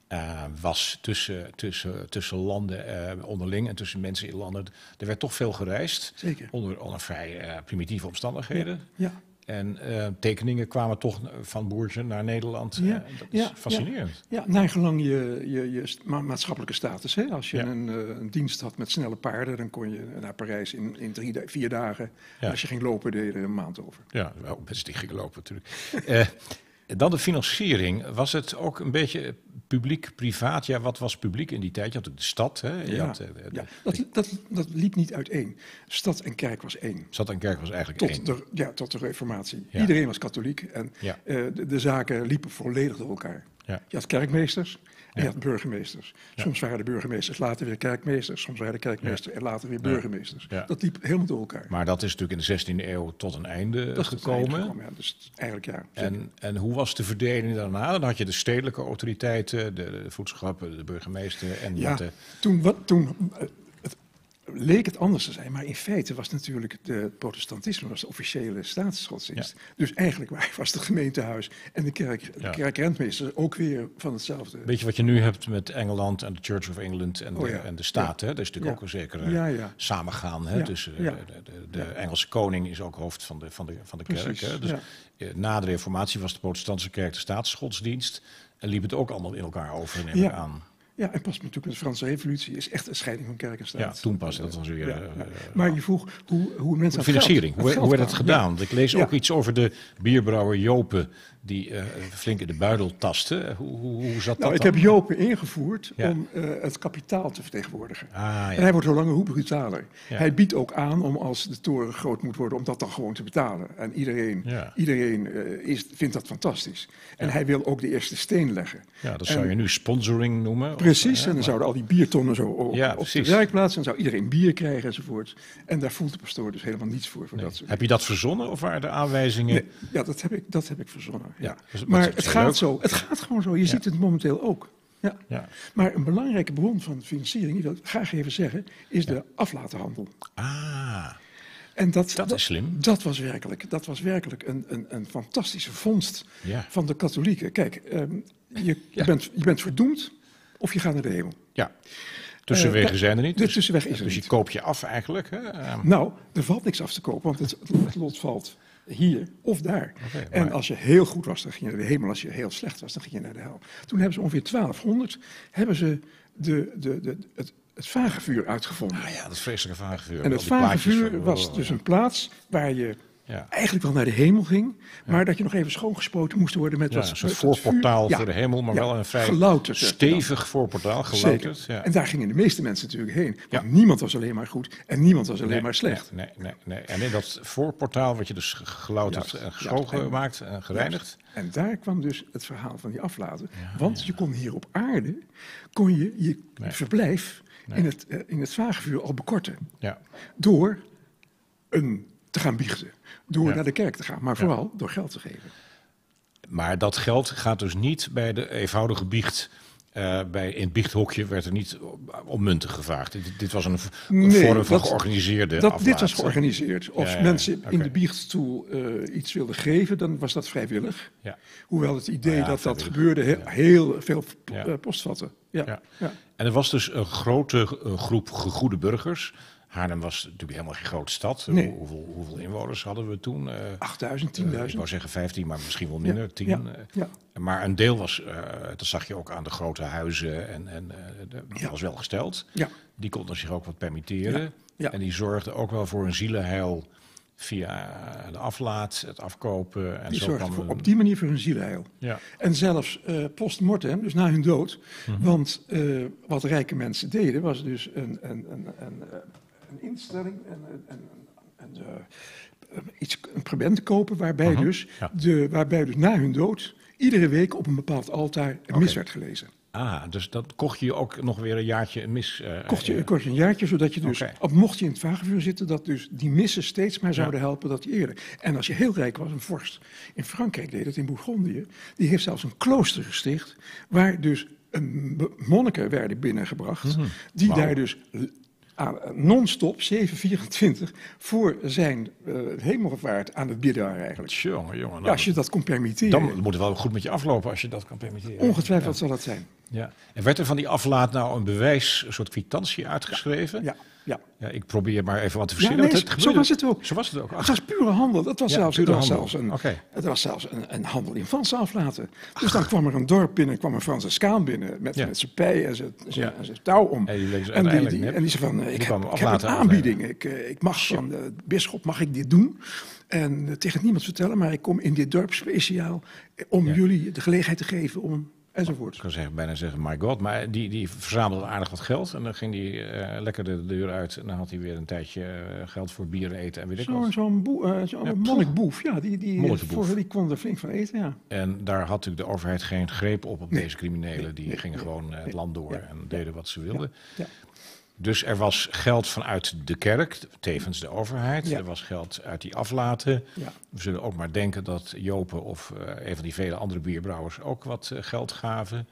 [SPEAKER 1] uh, was tussen, tussen, tussen landen uh, onderling en tussen mensen in landen. Er werd toch veel gereisd.
[SPEAKER 2] Zeker. Onder,
[SPEAKER 1] onder vrij uh, primitieve omstandigheden.
[SPEAKER 2] Ja. Ja.
[SPEAKER 1] En uh, tekeningen kwamen toch van Bourges naar Nederland.
[SPEAKER 2] Ja,
[SPEAKER 1] uh, dat is
[SPEAKER 2] ja,
[SPEAKER 1] fascinerend.
[SPEAKER 2] Ja, ja, naar gelang je, je, je ma maatschappelijke status. Hè? Als je
[SPEAKER 1] ja.
[SPEAKER 2] een, uh, een dienst had met snelle paarden, dan kon je naar Parijs in, in drie, vier dagen. Ja. Als je ging lopen, deed je er een maand over.
[SPEAKER 1] Ja, wel best die ging lopen natuurlijk. uh, dan de financiering. Was het ook een beetje publiek-privaat? Ja, wat was publiek in die tijd? Je had de stad. Hè? Je
[SPEAKER 2] ja,
[SPEAKER 1] had, uh, de,
[SPEAKER 2] ja. Dat, dat, dat liep niet uiteen. Stad en kerk was één.
[SPEAKER 1] Stad en kerk was eigenlijk
[SPEAKER 2] tot
[SPEAKER 1] één.
[SPEAKER 2] De, ja, tot de reformatie.
[SPEAKER 1] Ja.
[SPEAKER 2] Iedereen was katholiek en
[SPEAKER 1] ja.
[SPEAKER 2] uh, de, de zaken liepen volledig door elkaar.
[SPEAKER 1] Ja.
[SPEAKER 2] Je had kerkmeesters en
[SPEAKER 1] ja.
[SPEAKER 2] je had burgemeesters. Ja. Soms waren de burgemeesters later weer kerkmeesters. Soms waren de kerkmeesters ja. en later weer burgemeesters. Ja. Dat liep helemaal door elkaar.
[SPEAKER 1] Maar dat is natuurlijk in de zestiende eeuw tot een einde
[SPEAKER 2] dat
[SPEAKER 1] gekomen.
[SPEAKER 2] Tot een einde gekomen ja. Dus eigenlijk ja.
[SPEAKER 1] En, en hoe was de verdeling daarna? Dan had je de stedelijke autoriteiten, de, de voetschappen, de burgemeester en
[SPEAKER 2] ja,
[SPEAKER 1] de...
[SPEAKER 2] toen, wat, toen uh, het, leek het anders te zijn, maar in feite was natuurlijk de protestantisme was de officiële staatsgodsdienst. Ja. Dus eigenlijk was het gemeentehuis en de kerk, de ja. kerkrentmeester ook weer van hetzelfde.
[SPEAKER 1] Weet je wat je nu hebt met Engeland en de Church of England en de, oh ja. en de staat? Ja. Hè? Dat is natuurlijk ja. ook een zekere ja, ja. samengaan. Hè? Ja. Dus uh, ja. de, de, de, de Engelse koning is ook hoofd van de, van de, van de kerk. Hè? Dus ja. na de reformatie was de protestantse kerk de staatsgodsdienst en liep het ook allemaal in elkaar over, neem ik ja. aan.
[SPEAKER 2] Ja, en pas natuurlijk de Franse revolutie is echt een scheiding van kerk en staat.
[SPEAKER 1] Ja, toen pas. Dat was weer... Ja, ja.
[SPEAKER 2] Uh, maar je vroeg hoe, hoe mensen...
[SPEAKER 1] De financiering,
[SPEAKER 2] geld,
[SPEAKER 1] hoe, hoe werd het gedaan?
[SPEAKER 2] Ja.
[SPEAKER 1] Ik lees
[SPEAKER 2] ja.
[SPEAKER 1] ook iets over de bierbrouwer Jopen die uh, flink in de buidel tastte. Hoe, hoe, hoe zat
[SPEAKER 2] nou,
[SPEAKER 1] dat
[SPEAKER 2] ik
[SPEAKER 1] dan?
[SPEAKER 2] heb Jopen ingevoerd
[SPEAKER 1] ja.
[SPEAKER 2] om uh, het kapitaal te vertegenwoordigen.
[SPEAKER 1] Ah, ja.
[SPEAKER 2] En hij wordt hoe langer hoe brutaler.
[SPEAKER 1] Ja.
[SPEAKER 2] Hij biedt ook aan om als de toren groot moet worden, om dat dan gewoon te betalen. En iedereen,
[SPEAKER 1] ja.
[SPEAKER 2] iedereen uh, is, vindt dat fantastisch. En ja. hij wil ook de eerste steen leggen.
[SPEAKER 1] Ja, dat
[SPEAKER 2] en,
[SPEAKER 1] zou je nu sponsoring noemen.
[SPEAKER 2] Precies,
[SPEAKER 1] of,
[SPEAKER 2] en dan
[SPEAKER 1] maar...
[SPEAKER 2] zouden al die biertonnen zo op,
[SPEAKER 1] ja,
[SPEAKER 2] op de werkplaats. En zou iedereen bier krijgen enzovoort. En daar voelt de pastoor dus helemaal niets voor. voor
[SPEAKER 1] nee.
[SPEAKER 2] dat soort
[SPEAKER 1] heb je dat verzonnen of waren er aanwijzingen?
[SPEAKER 2] Nee, ja, dat heb ik, dat heb ik verzonnen. Ja.
[SPEAKER 1] Ja, dus,
[SPEAKER 2] maar het gaat, zo, het gaat gewoon zo. Je ja. ziet het momenteel ook. Ja.
[SPEAKER 1] Ja.
[SPEAKER 2] Maar een belangrijke bron van financiering, die wil ik graag even zeggen, is ja. de aflatenhandel.
[SPEAKER 1] Ah,
[SPEAKER 2] en dat,
[SPEAKER 1] dat, dat is slim.
[SPEAKER 2] Dat was werkelijk, dat was werkelijk een, een, een fantastische vondst
[SPEAKER 1] ja.
[SPEAKER 2] van de katholieken. Kijk, um, je, je,
[SPEAKER 1] ja.
[SPEAKER 2] bent, je bent verdoemd of je gaat naar de hemel.
[SPEAKER 1] Ja. Tussenwegen uh, zijn er niet.
[SPEAKER 2] De tussenweg is er
[SPEAKER 1] dus
[SPEAKER 2] niet.
[SPEAKER 1] je koopt je af eigenlijk. Hè? Um.
[SPEAKER 2] Nou, er valt niks af te kopen, want het, het lot valt hier of daar.
[SPEAKER 1] Okay,
[SPEAKER 2] en
[SPEAKER 1] maar...
[SPEAKER 2] als je heel goed was, dan ging je naar de hemel. Als je heel slecht was, dan ging je naar de hel. Toen hebben ze ongeveer twaalfhonderd hebben ze de, de, de, het, het vagevuur uitgevonden.
[SPEAKER 1] Ah ja, dat vreselijke vagevuur.
[SPEAKER 2] En het vagevuur van... was dus ja. een plaats waar je ja. eigenlijk wel naar de hemel ging, ja. maar dat je nog even schoongespoten moest worden met
[SPEAKER 1] ja,
[SPEAKER 2] wat...
[SPEAKER 1] Een soort voorportaal voor
[SPEAKER 2] ja.
[SPEAKER 1] de hemel, maar
[SPEAKER 2] ja.
[SPEAKER 1] wel een vrij
[SPEAKER 2] gelouterd,
[SPEAKER 1] stevig voorportaal. Gelouterd,
[SPEAKER 2] Zeker.
[SPEAKER 1] Ja.
[SPEAKER 2] En daar gingen de meeste mensen natuurlijk heen. Want
[SPEAKER 1] ja.
[SPEAKER 2] niemand was alleen maar goed en niemand was alleen
[SPEAKER 1] nee,
[SPEAKER 2] maar slecht.
[SPEAKER 1] Nee, nee, nee. En in dat voorportaal werd je dus gelouterd ja. en schoongemaakt ja. en gereinigd.
[SPEAKER 2] Ja. En daar kwam dus het verhaal van die aflaten. Ja, want ja. je kon hier op aarde, kon je je nee. verblijf nee. in het, uh, in het vagevuur al bekorten.
[SPEAKER 1] Ja.
[SPEAKER 2] Door een... te gaan biechten. Door ja. naar de kerk te gaan, maar vooral ja. door geld te geven.
[SPEAKER 1] Maar dat geld gaat dus niet bij de eenvoudige biecht. Uh, bij, in het biechthokje werd er niet om munten gevraagd. Dit, dit was een, een
[SPEAKER 2] nee,
[SPEAKER 1] vorm van
[SPEAKER 2] dat,
[SPEAKER 1] georganiseerde
[SPEAKER 2] dat,
[SPEAKER 1] aflaat.
[SPEAKER 2] Dit was georganiseerd. Of ja, ja, mensen
[SPEAKER 1] okay.
[SPEAKER 2] in de biechtstoel uh, iets wilden geven, dan was dat vrijwillig.
[SPEAKER 1] Ja.
[SPEAKER 2] Hoewel het idee ja, dat dat
[SPEAKER 1] vrijwillig.
[SPEAKER 2] gebeurde heel,
[SPEAKER 1] ja.
[SPEAKER 2] heel veel
[SPEAKER 1] ja.
[SPEAKER 2] uh, post vatte. Ja.
[SPEAKER 1] Ja.
[SPEAKER 2] Ja.
[SPEAKER 1] En er was dus een grote uh, groep gegoede burgers. Haarlem was natuurlijk helemaal geen grote stad.
[SPEAKER 2] Nee.
[SPEAKER 1] Hoeveel, hoeveel inwoners hadden we toen? Uh,
[SPEAKER 2] achtduizend, tienduizend.
[SPEAKER 1] Uh, ik wou zeggen vijftien, maar misschien wel minder,
[SPEAKER 2] ja.
[SPEAKER 1] tien.
[SPEAKER 2] Ja.
[SPEAKER 1] Uh,
[SPEAKER 2] ja.
[SPEAKER 1] Maar een deel was, uh, dat zag je ook aan de grote huizen, en, en uh, de, die
[SPEAKER 2] ja.
[SPEAKER 1] was wel gesteld.
[SPEAKER 2] Ja.
[SPEAKER 1] Die konden zich ook wat permitteren.
[SPEAKER 2] Ja. Ja.
[SPEAKER 1] En die zorgden ook wel voor een zielenheil via de aflaat, het afkopen. En
[SPEAKER 2] die
[SPEAKER 1] zo
[SPEAKER 2] zorgden
[SPEAKER 1] kwam
[SPEAKER 2] een... op die manier voor hun zielenheil.
[SPEAKER 1] Ja.
[SPEAKER 2] En zelfs uh, post-mortem, dus na hun dood. Mm-hmm. Want uh, wat rijke mensen deden, was dus een, een, een, een, een instelling, een, een, een, een, uh, iets, een prebend kopen, waarbij, uh-huh. dus
[SPEAKER 1] ja.
[SPEAKER 2] de, waarbij dus na hun dood iedere week op een bepaald altaar een okay. mis werd gelezen.
[SPEAKER 1] Ah, dus dat kocht je ook nog weer een jaartje een mis? Uh,
[SPEAKER 2] kocht je, uh, kocht je een jaartje, zodat je dus,
[SPEAKER 1] okay.
[SPEAKER 2] op, mocht je in het vagevuur zitten, dat dus die missen steeds maar zouden ja. helpen dat die eerder. En als je heel rijk was, een vorst in Frankrijk deed het, in Bourgondië, die heeft zelfs een klooster gesticht, waar dus een monniken werden binnengebracht, mm-hmm. die wow. daar dus non-stop, zeven vierentwintig, voor zijn uh, hemelvaart aan het bidden waren eigenlijk.
[SPEAKER 1] Jongen, jongen. Nou,
[SPEAKER 2] ja, als je dat kon permitteren.
[SPEAKER 1] Dan moet het wel goed met je aflopen als je dat kan permitteren.
[SPEAKER 2] Ongetwijfeld
[SPEAKER 1] ja.
[SPEAKER 2] zal dat zijn.
[SPEAKER 1] Ja. En werd er van die aflaat nou een bewijs, een soort kwitantie uitgeschreven?
[SPEAKER 2] Ja, ja.
[SPEAKER 1] Ja, ik probeer maar even wat te verzinnen.
[SPEAKER 2] Ja, nee,
[SPEAKER 1] het
[SPEAKER 2] zo was het ook.
[SPEAKER 1] Zo was het ook.
[SPEAKER 2] Het was pure handel. Dat was
[SPEAKER 1] Ja,
[SPEAKER 2] zelfs,
[SPEAKER 1] pure
[SPEAKER 2] het was
[SPEAKER 1] handel.
[SPEAKER 2] zelfs, een,
[SPEAKER 1] Okay.
[SPEAKER 2] het was zelfs een, een handel in Franse aflaten. Dus dan kwam er een dorp binnen, kwam een Franciscaan binnen met,
[SPEAKER 1] Ja.
[SPEAKER 2] met zijn pij en zijn, zijn,
[SPEAKER 1] Ja.
[SPEAKER 2] en zijn touw om.
[SPEAKER 1] Ja, die leek ze
[SPEAKER 2] en, die,
[SPEAKER 1] uiteindelijk
[SPEAKER 2] die,
[SPEAKER 1] nep.
[SPEAKER 2] en die zei van, eh, ik,
[SPEAKER 1] Die
[SPEAKER 2] heb,
[SPEAKER 1] kwam
[SPEAKER 2] ik heb een
[SPEAKER 1] aflaten
[SPEAKER 2] aanbieding. Ik, eh, ik mag van de bisschop mag ik dit doen. En uh, tegen niemand vertellen, maar ik kom in dit dorp speciaal om
[SPEAKER 1] Ja.
[SPEAKER 2] jullie de gelegenheid te geven om... enzovoort.
[SPEAKER 1] Ik kan zeggen, bijna zeggen, my god. Maar die, die verzamelde aardig wat geld. En dan ging hij uh, lekker de deur uit. En dan had hij weer een tijdje uh, geld voor bier eten en weet ik
[SPEAKER 2] Zo'n
[SPEAKER 1] wat.
[SPEAKER 2] zo boe, uh, zo
[SPEAKER 1] Ja,
[SPEAKER 2] monnikboef, ja, die, die,
[SPEAKER 1] Monnikboef.
[SPEAKER 2] voor, die kon er flink van eten, ja.
[SPEAKER 1] En daar had natuurlijk de overheid geen greep op, op
[SPEAKER 2] Nee.
[SPEAKER 1] deze criminelen.
[SPEAKER 2] Nee,
[SPEAKER 1] Die
[SPEAKER 2] nee,
[SPEAKER 1] gingen
[SPEAKER 2] nee,
[SPEAKER 1] gewoon uh, het
[SPEAKER 2] nee.
[SPEAKER 1] land door
[SPEAKER 2] Ja.
[SPEAKER 1] en deden wat ze wilden.
[SPEAKER 2] Ja.
[SPEAKER 1] Dus er was geld vanuit de kerk, tevens de overheid.
[SPEAKER 2] Ja.
[SPEAKER 1] Er was geld uit die aflaten.
[SPEAKER 2] Ja.
[SPEAKER 1] We zullen ook maar denken dat Jopen of uh, een van die vele andere bierbrouwers ook wat uh, geld gaven.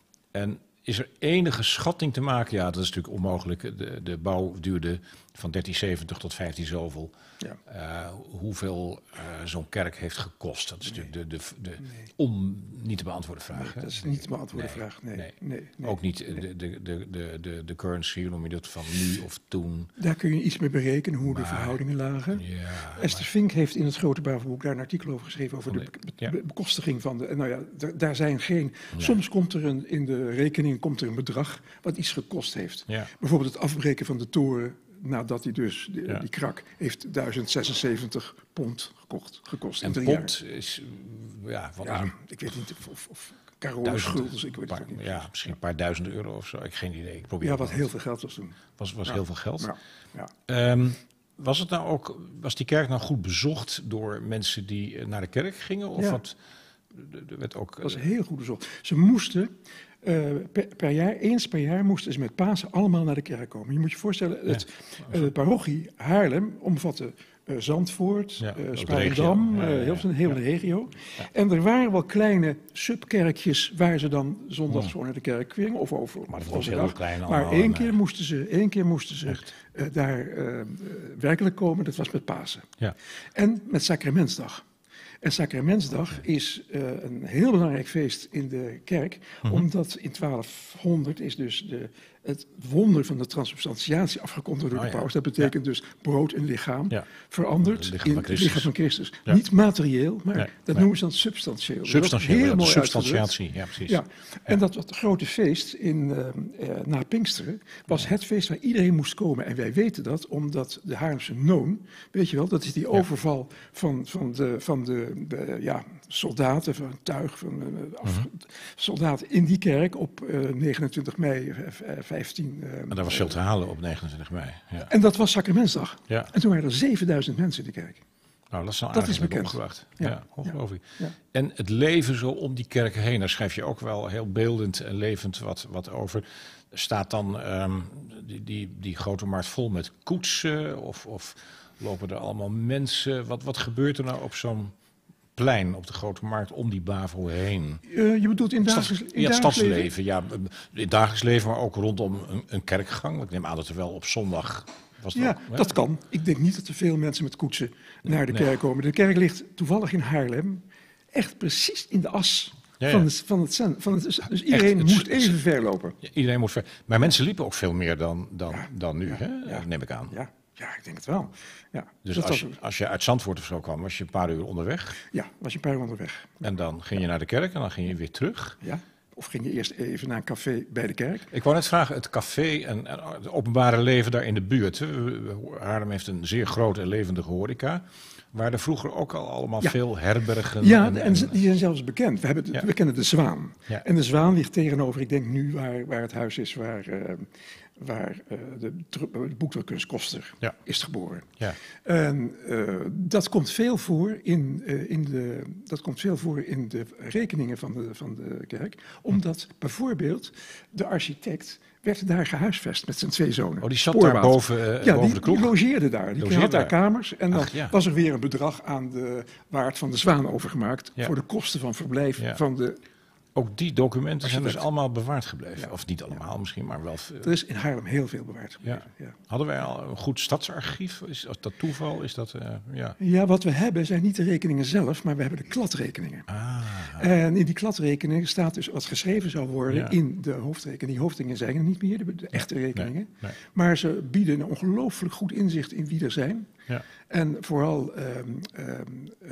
[SPEAKER 1] En is er enige schatting te maken? Ja, dat is natuurlijk onmogelijk. De, de bouw duurde van dertien zeventig tot vijftien zoveel.
[SPEAKER 2] Ja.
[SPEAKER 1] Uh, hoeveel uh, zo'n kerk heeft gekost? Dat is
[SPEAKER 2] Nee.
[SPEAKER 1] natuurlijk de, de, de
[SPEAKER 2] Nee.
[SPEAKER 1] on, niet te beantwoorden vraag.
[SPEAKER 2] Nee,
[SPEAKER 1] hè?
[SPEAKER 2] dat is niet te beantwoorden
[SPEAKER 1] Nee.
[SPEAKER 2] vraag. Nee,
[SPEAKER 1] Nee.
[SPEAKER 2] nee. nee,
[SPEAKER 1] Ook niet
[SPEAKER 2] nee.
[SPEAKER 1] de, de, de, de, de, de currency, hoe noem je dat, van nu of toen.
[SPEAKER 2] Daar kun je iets mee berekenen hoe de
[SPEAKER 1] Maar-
[SPEAKER 2] verhoudingen lagen.
[SPEAKER 1] Ja,
[SPEAKER 2] Esther
[SPEAKER 1] maar-
[SPEAKER 2] Fink heeft in het Grote Bavelboek daar een artikel over geschreven over
[SPEAKER 1] Van
[SPEAKER 2] de
[SPEAKER 1] de-
[SPEAKER 2] be-
[SPEAKER 1] ja.
[SPEAKER 2] be- bekostiging van de. Nou ja, d- daar zijn geen.
[SPEAKER 1] Ja.
[SPEAKER 2] Soms komt er een, in de rekening komt er een bedrag wat iets gekost heeft.
[SPEAKER 1] Ja.
[SPEAKER 2] Bijvoorbeeld het afbreken van de toren nadat hij dus die,
[SPEAKER 1] Ja.
[SPEAKER 2] die krak heeft duizend zesenzeventig pond gekocht, gekost in
[SPEAKER 1] En
[SPEAKER 2] drie
[SPEAKER 1] pond is, ja, wat
[SPEAKER 2] jaar.
[SPEAKER 1] is
[SPEAKER 2] Ja,
[SPEAKER 1] een
[SPEAKER 2] ik weet niet of, of, of Carola
[SPEAKER 1] duizend-
[SPEAKER 2] Schulders, ik weet het
[SPEAKER 1] paar-
[SPEAKER 2] ook niet.
[SPEAKER 1] ja, misschien een paar duizend euro of zo. Ik heb geen idee. Ik probeer
[SPEAKER 2] Ja,
[SPEAKER 1] het
[SPEAKER 2] wat
[SPEAKER 1] maar.
[SPEAKER 2] heel veel geld was toen.
[SPEAKER 1] was, was
[SPEAKER 2] Ja.
[SPEAKER 1] heel veel geld.
[SPEAKER 2] Ja, ja.
[SPEAKER 1] Ehm, was het nou ook, was die kerk nou goed bezocht door mensen die eh, naar de kerk gingen? Of
[SPEAKER 2] Ja.
[SPEAKER 1] wat? Er werd ook.
[SPEAKER 2] Dat was
[SPEAKER 1] eh,
[SPEAKER 2] heel goed bezocht. Ze moesten uh, per, per jaar, eens per jaar, moesten ze met Pasen allemaal naar de kerk komen. Je moet je voorstellen, het uh, parochie Haarlem omvatte uh, Zandvoort,
[SPEAKER 1] Ja,
[SPEAKER 2] uh,
[SPEAKER 1] ook de
[SPEAKER 2] Spaardam,
[SPEAKER 1] regio. Ja, ja,
[SPEAKER 2] uh,
[SPEAKER 1] ja.
[SPEAKER 2] heel veel, een hele
[SPEAKER 1] Ja.
[SPEAKER 2] regio.
[SPEAKER 1] Ja.
[SPEAKER 2] En er waren wel kleine subkerkjes waar ze dan zondags
[SPEAKER 1] Ja.
[SPEAKER 2] gewoon naar de kerk gingen. Of over,
[SPEAKER 1] Maar dat
[SPEAKER 2] of
[SPEAKER 1] was heel
[SPEAKER 2] overdag.
[SPEAKER 1] klein
[SPEAKER 2] Maar
[SPEAKER 1] allemaal
[SPEAKER 2] één
[SPEAKER 1] en,
[SPEAKER 2] keer
[SPEAKER 1] eh,
[SPEAKER 2] moesten ze, één keer moesten ze
[SPEAKER 1] Echt?
[SPEAKER 2] uh, daar uh, werkelijk komen. Dat was met Pasen.
[SPEAKER 1] Ja.
[SPEAKER 2] En met Sacramentsdag. En Sacramentsdag is uh, een heel belangrijk feest in de kerk,
[SPEAKER 1] Mhm.
[SPEAKER 2] omdat in twaalfhonderd is dus de, het wonder van de transubstantiatie afgekondigd door
[SPEAKER 1] Oh,
[SPEAKER 2] de
[SPEAKER 1] ja.
[SPEAKER 2] paus. Dat betekent dus brood en lichaam
[SPEAKER 1] Ja.
[SPEAKER 2] veranderd
[SPEAKER 1] Het lichaam
[SPEAKER 2] in
[SPEAKER 1] van
[SPEAKER 2] het
[SPEAKER 1] Christus.
[SPEAKER 2] lichaam van Christus.
[SPEAKER 1] Ja.
[SPEAKER 2] Niet materieel, maar
[SPEAKER 1] Nee,
[SPEAKER 2] dat
[SPEAKER 1] nee.
[SPEAKER 2] noemen ze dan substantieel. Dat is ook
[SPEAKER 1] Substantieel,
[SPEAKER 2] heel
[SPEAKER 1] ja,
[SPEAKER 2] mooi uitgedrukt.
[SPEAKER 1] substantiatie, ja precies.
[SPEAKER 2] Ja, en dat, dat grote feest in, uh, uh, na Pinksteren was het feest waar iedereen moest komen. En wij weten dat omdat de Haarlemse Noon, weet je wel, dat is die overval van, van, de, van de, de ja, soldaten, van het tuig, van uh, af,
[SPEAKER 1] Mhm.
[SPEAKER 2] soldaten in die kerk op uh, negenentwintig mei uh, vijftien. Uh,
[SPEAKER 1] En daar was veel te halen op negenentwintig mei. Ja.
[SPEAKER 2] en dat was Sacramentsdag.
[SPEAKER 1] Ja.
[SPEAKER 2] En toen waren er zevenduizend mensen in de kerk.
[SPEAKER 1] Nou, dat is, nou
[SPEAKER 2] Dat
[SPEAKER 1] aardig
[SPEAKER 2] is bekend.
[SPEAKER 1] opgebracht.
[SPEAKER 2] Ja.
[SPEAKER 1] Ja, ongelooflijk.
[SPEAKER 2] Ja.
[SPEAKER 1] En het leven zo om die kerk heen, daar schrijf je ook wel heel beeldend en levend wat, wat over. Staat dan um, die, die, die grote markt vol met koetsen of, of lopen er allemaal mensen? Wat, wat gebeurt er nou op zo'n plein op de grote markt om die Bavel heen?
[SPEAKER 2] Uh, je bedoelt in
[SPEAKER 1] Het
[SPEAKER 2] dagelijks,
[SPEAKER 1] stads-
[SPEAKER 2] in
[SPEAKER 1] ja, het
[SPEAKER 2] dagelijks leven?
[SPEAKER 1] stadsleven, ja, in het dagelijks leven, maar ook rondom een, een kerkgang. Ik neem aan dat er wel op zondag was. Het
[SPEAKER 2] Ja,
[SPEAKER 1] ook, hè?
[SPEAKER 2] dat kan. Ik denk niet dat er veel mensen met koetsen naar de
[SPEAKER 1] Nee.
[SPEAKER 2] kerk komen. De kerk ligt toevallig in Haarlem, echt precies in de as
[SPEAKER 1] Ja, ja.
[SPEAKER 2] van het, van het, cen- van het dus, dus iedereen
[SPEAKER 1] het-
[SPEAKER 2] moest
[SPEAKER 1] het-
[SPEAKER 2] even ver lopen.
[SPEAKER 1] Ja, iedereen moet ver. Maar mensen liepen ook veel meer dan, dan,
[SPEAKER 2] Ja,
[SPEAKER 1] dan nu,
[SPEAKER 2] ja,
[SPEAKER 1] hè?
[SPEAKER 2] ja.
[SPEAKER 1] neem ik aan.
[SPEAKER 2] Ja, ja, ik denk het wel. Ja,
[SPEAKER 1] Dus
[SPEAKER 2] dat
[SPEAKER 1] als
[SPEAKER 2] was,
[SPEAKER 1] je, als je uit Zandvoort of zo kwam, was je een paar uur onderweg.
[SPEAKER 2] ja, was je een paar uur onderweg.
[SPEAKER 1] En dan ging je naar de kerk en dan ging je weer terug.
[SPEAKER 2] Ja? Of ging je eerst even naar een café bij de kerk?
[SPEAKER 1] Ik wou net vragen, het café en, en het openbare leven daar in de buurt. hè. Haarlem heeft een zeer grote en levendige horeca. Waren er vroeger ook al allemaal
[SPEAKER 2] Ja.
[SPEAKER 1] veel herbergen?
[SPEAKER 2] Ja,
[SPEAKER 1] en,
[SPEAKER 2] en ze- die zijn zelfs bekend. We, hebben de-
[SPEAKER 1] Ja.
[SPEAKER 2] we kennen de Zwaan.
[SPEAKER 1] Ja.
[SPEAKER 2] En de Zwaan ligt tegenover, ik denk nu, waar, waar het huis is waar, uh, waar uh, de, dru- de boekdrukkunst Koster
[SPEAKER 1] Ja.
[SPEAKER 2] is geboren.
[SPEAKER 1] Ja.
[SPEAKER 2] En uh, dat komt veel voor in, uh, in de, dat komt veel voor in de rekeningen van de, van de kerk. Omdat bijvoorbeeld de architect werd daar gehuisvest met zijn twee zonen.
[SPEAKER 1] Oh, die zat
[SPEAKER 2] Spoorwater.
[SPEAKER 1] daar boven, uh,
[SPEAKER 2] Ja,
[SPEAKER 1] boven
[SPEAKER 2] die,
[SPEAKER 1] de kroeg?
[SPEAKER 2] die logeerde daar. Die
[SPEAKER 1] Logeerde
[SPEAKER 2] had daar
[SPEAKER 1] daar.
[SPEAKER 2] kamers. En dan
[SPEAKER 1] Ach, ja.
[SPEAKER 2] was er weer een bedrag aan de waard van de Zwaan overgemaakt.
[SPEAKER 1] Ja.
[SPEAKER 2] Voor de kosten van verblijf
[SPEAKER 1] Ja.
[SPEAKER 2] van de
[SPEAKER 1] ook die documenten zijn dus allemaal bewaard gebleven. Ja. Of niet allemaal ja. misschien, maar wel veel.
[SPEAKER 2] Er is in Haarlem heel veel bewaard gebleven. Ja. Ja.
[SPEAKER 1] Hadden wij al een goed stadsarchief? Is dat toeval? Is dat, uh, ja.
[SPEAKER 2] ja, wat we hebben zijn niet de rekeningen zelf, maar we hebben de kladrekeningen.
[SPEAKER 1] Ah.
[SPEAKER 2] En in die kladrekeningen staat dus wat geschreven zou worden ja. in de hoofdrekening. Die hoofdrekeningen zijn er niet meer, de, de echte rekeningen. Nee. Nee. Maar ze bieden een ongelooflijk goed inzicht in wie er zijn. Ja. En vooral um, um, uh,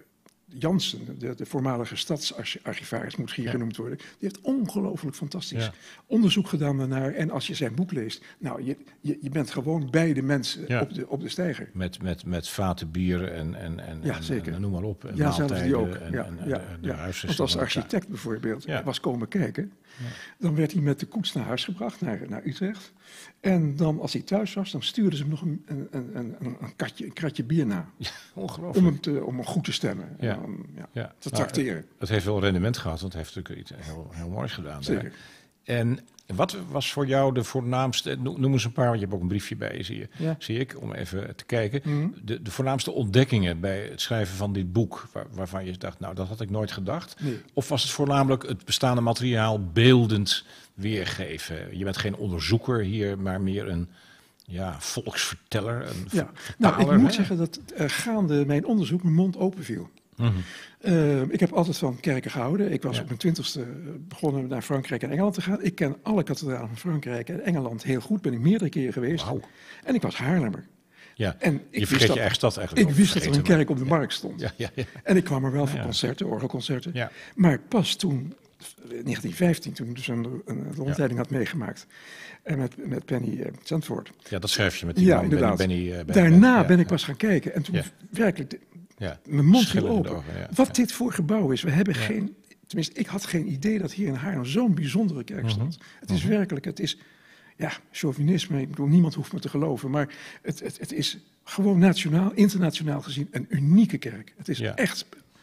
[SPEAKER 2] Jansen, de, de voormalige stadsarchivaris moet hier ja. genoemd worden, die heeft ongelooflijk fantastisch ja. onderzoek gedaan daarnaar. En als je zijn boek leest, nou, je, je, je bent gewoon bij de mensen ja. op, de, op de steiger.
[SPEAKER 1] Met, met, met vaten bier en, en, en,
[SPEAKER 2] ja, zeker.
[SPEAKER 1] en noem maar op. En
[SPEAKER 2] ja, zelfs die ook.
[SPEAKER 1] En,
[SPEAKER 2] ja,
[SPEAKER 1] en,
[SPEAKER 2] ja,
[SPEAKER 1] en, de
[SPEAKER 2] ja. Want als architect bijvoorbeeld ja. was komen kijken, ja. dan werd hij met de koets naar huis gebracht, naar, naar Utrecht. En dan, als hij thuis was, dan stuurden ze hem nog een, een, een, een, een, katje, een kratje bier na. Ja,
[SPEAKER 1] ongelooflijk.
[SPEAKER 2] Om hem, te, om hem goed te stemmen. Ja. En dan, ja, ja. te trakteren.
[SPEAKER 1] Nou, het heeft wel rendement gehad, want het heeft natuurlijk iets heel, heel moois gedaan.
[SPEAKER 2] Zeker.
[SPEAKER 1] Daar. En wat was voor jou de voornaamste, noem eens een paar, want je hebt ook een briefje bij, zie je, ja. zie ik, om even te kijken. Mm-hmm. De, de voornaamste ontdekkingen bij het schrijven van dit boek, waar, waarvan je dacht, nou, dat had ik nooit gedacht. Nee. Of was het voornamelijk het bestaande materiaal beeldend weergeven? Je bent geen onderzoeker hier, maar meer een ja, volksverteller, een
[SPEAKER 2] ja. Nou, ik moet hè? zeggen dat uh, gaande mijn onderzoek mijn mond open viel. Mm-hmm. Uh, ik heb altijd van kerken gehouden. Ik was ja. op mijn twintigste begonnen naar Frankrijk en Engeland te gaan. Ik ken alle kathedralen van Frankrijk en Engeland heel goed. Ben ik meerdere keren geweest.
[SPEAKER 1] Wow.
[SPEAKER 2] En ik was Haarlemmer.
[SPEAKER 1] Ja.
[SPEAKER 2] En ik
[SPEAKER 1] je vergeet
[SPEAKER 2] dat,
[SPEAKER 1] je eigen stad eigenlijk.
[SPEAKER 2] Ik wist dat er een kerk op de ja. markt stond.
[SPEAKER 1] Ja, ja, ja.
[SPEAKER 2] En ik kwam er wel voor concerten, orgelconcerten. Ja. Maar pas toen, negentien vijftien, toen ik dus een, een rondleiding ja. had meegemaakt. En met, met Penny uh, Zandvoort.
[SPEAKER 1] Ja, dat schrijf je met die
[SPEAKER 2] ja,
[SPEAKER 1] man,
[SPEAKER 2] inderdaad.
[SPEAKER 1] Benny, uh,
[SPEAKER 2] Daarna
[SPEAKER 1] ja,
[SPEAKER 2] ben ik
[SPEAKER 1] ja.
[SPEAKER 2] pas gaan kijken. En toen ja. werkelijk... De,
[SPEAKER 1] Ja,
[SPEAKER 2] mijn mond viel open.
[SPEAKER 1] Ogen, ja.
[SPEAKER 2] Wat
[SPEAKER 1] ja.
[SPEAKER 2] dit voor gebouw is. We hebben ja. geen, tenminste, ik had geen idee dat hier in Haarlem zo'n bijzondere kerk stond. Mm-hmm. Het is mm-hmm. werkelijk, het is, ja, chauvinisme. Ik bedoel, niemand hoeft me te geloven, maar het, het, het is gewoon nationaal, internationaal gezien een unieke kerk. Het is ja. echt,